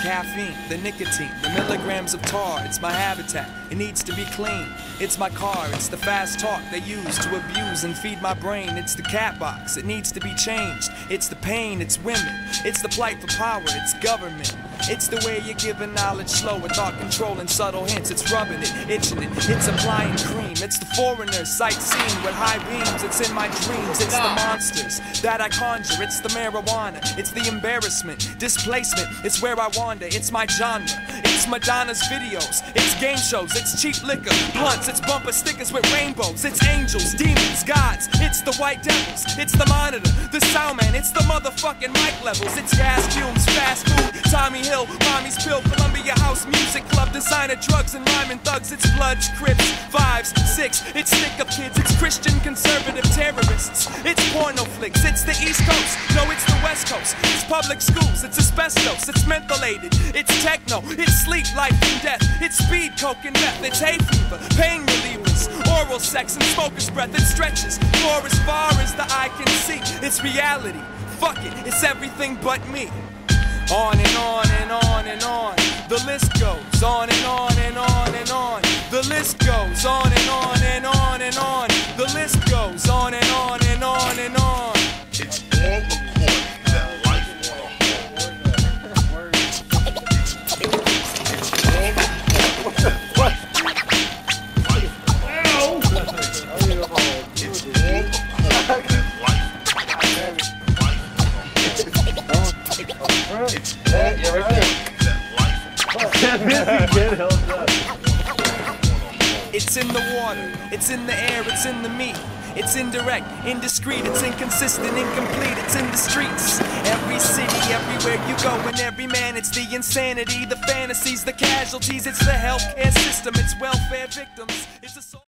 caffeine, the nicotine, the milligrams of tar. It's my habitat, it needs to be clean. It's my car, it's the fast talk they use to abuse and feed my brain. It's the cat box, it needs to be changed. It's the pain, it's women, it's the plight for power, it's government. It's the way you're giving knowledge slow with thought control and subtle hints. It's rubbing it, itching it, it's applying cream. It's the foreigners sightseeing with high beams. It's in my dreams, it's the monsters that I conjure. It's the marijuana, it's the embarrassment, displacement. It's where I wander, it's my genre. It's Madonna's videos, it's game shows, it's cheap liquor, blunts, it's bumper stickers with rainbows. It's angels, demons, gods, it's the white devils. It's the monitor, the sound man, it's the motherfucking mic levels. It's gas fumes, fast food, Tommy Hill, Mommy's Pill, Columbia House Music Club, designer drugs and rhyming thugs. It's Bloods, Crips, Fives, Six, it's stick-up kids, it's Christian conservative terrorists. It's porno flicks, it's the East Coast, no it's the West Coast. It's public schools, it's asbestos, it's mentholated, it's techno, it's sleep, life and death. It's speed, coke and meth, it's hay fever, pain relievers, oral sex and smoker's breath. It stretches for as far as the eye can see. It's reality, fuck it, it's everything but me. On and on and on and on, the list goes on and on and on and on. The list goes on and on and on and on. The list goes on and on and on and on. It's all according that life It's in the water, it's in the air, it's in the meat. It's indirect, indiscreet, it's inconsistent, incomplete. It's in the streets, every city, everywhere you go, and every man. It's the insanity, the fantasies, the casualties. It's the healthcare system, it's welfare victims. It's a